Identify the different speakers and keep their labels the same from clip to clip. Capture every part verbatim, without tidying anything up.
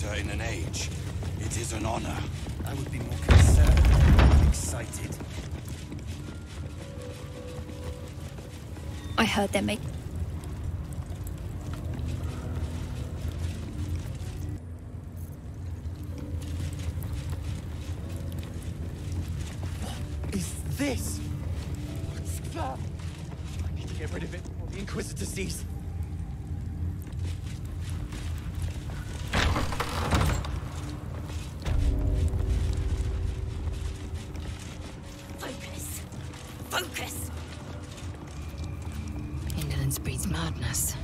Speaker 1: victor in an age. It is an honor.
Speaker 2: I would be more concerned than excited.
Speaker 3: I heard them make...
Speaker 2: What is this? What's that? I need to get rid of it before the Inquisitor sees.
Speaker 4: Focus! Focus!
Speaker 5: Indolence breeds madness.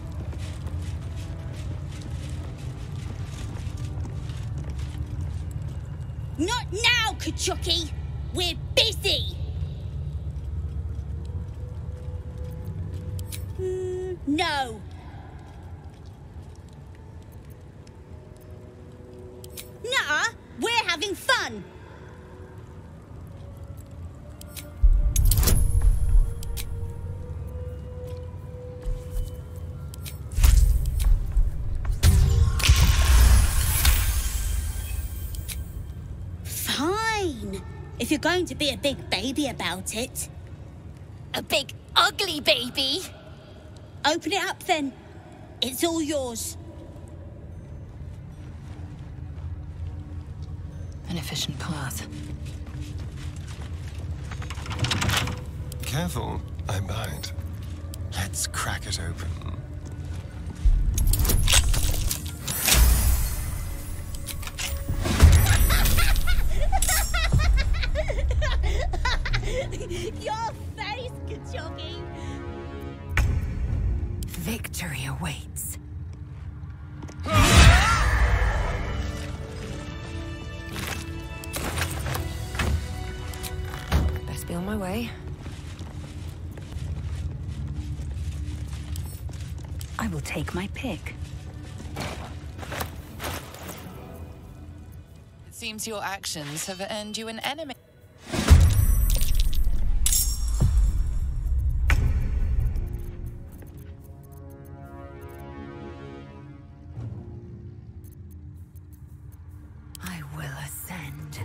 Speaker 4: Not now, Kachuki! We're busy! Mm, no. Nuh-uh, we're having fun! Fine, if you're going to be a big baby about it.
Speaker 5: A big, ugly baby!
Speaker 4: Open it up then. It's all yours.
Speaker 5: An efficient path.
Speaker 6: Careful, I bite. Let's crack it open.
Speaker 4: Your face, Kachogi!
Speaker 5: Victory awaits. Best be on my way.
Speaker 3: I will take my pick.
Speaker 7: It seems your actions have earned you an enemy.
Speaker 5: I will ascend.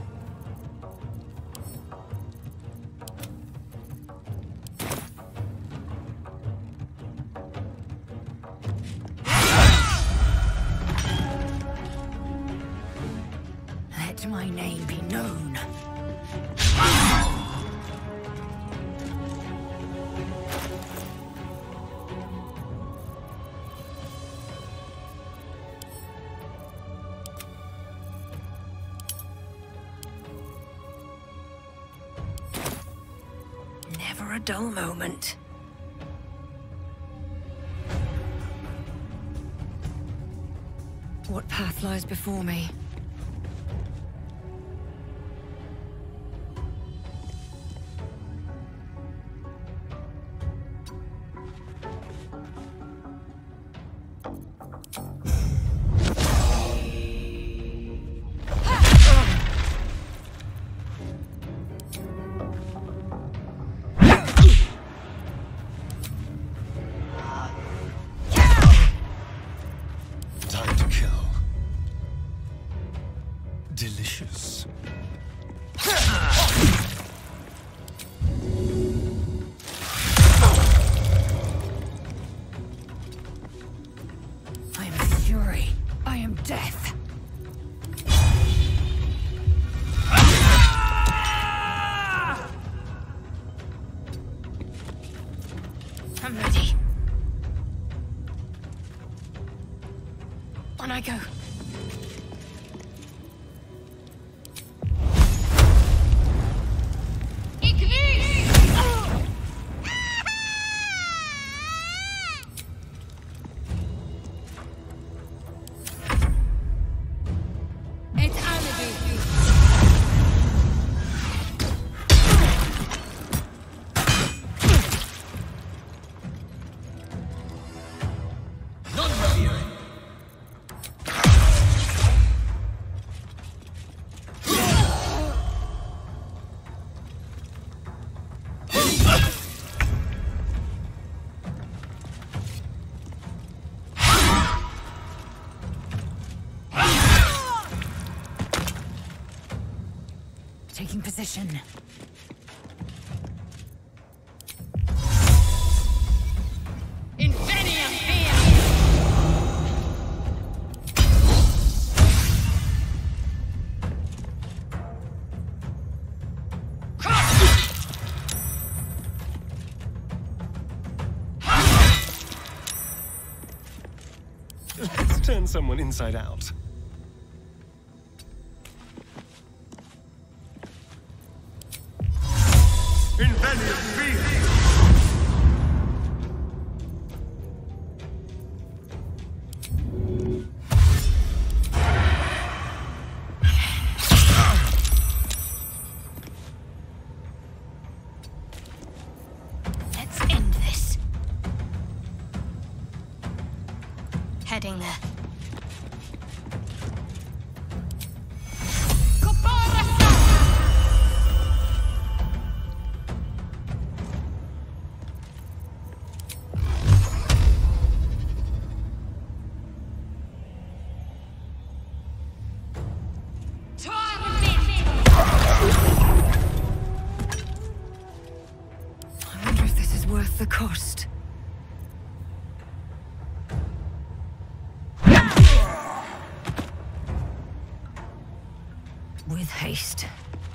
Speaker 5: Let my name be known. Never a dull moment. What path lies before me?
Speaker 6: Time to kill. Delicious.
Speaker 5: I am fury. I am death. I'm ready. On I go. Taking position.
Speaker 7: Invenium fear!
Speaker 6: Let's turn someone inside out.
Speaker 1: Invenium fear!
Speaker 5: Let's end this.
Speaker 4: Heading there.
Speaker 5: I wonder if this is worth the cost. With haste.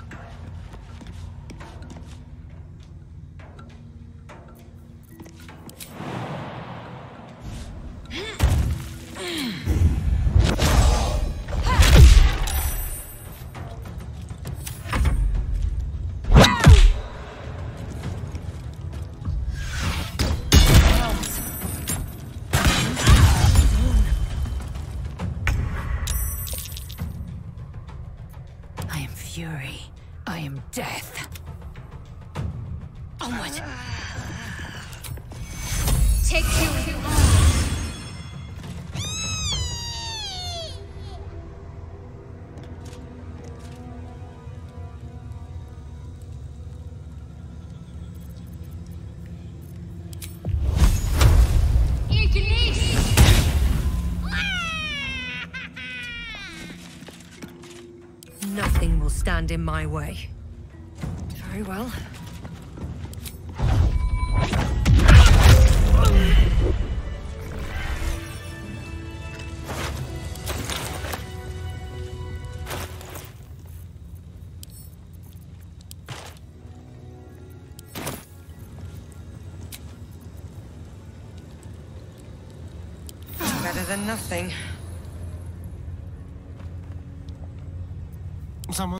Speaker 5: I am fury. I am death.
Speaker 4: Onward. Take you.
Speaker 5: Nothing will stand in my way. Very well. Better than nothing.
Speaker 6: Someone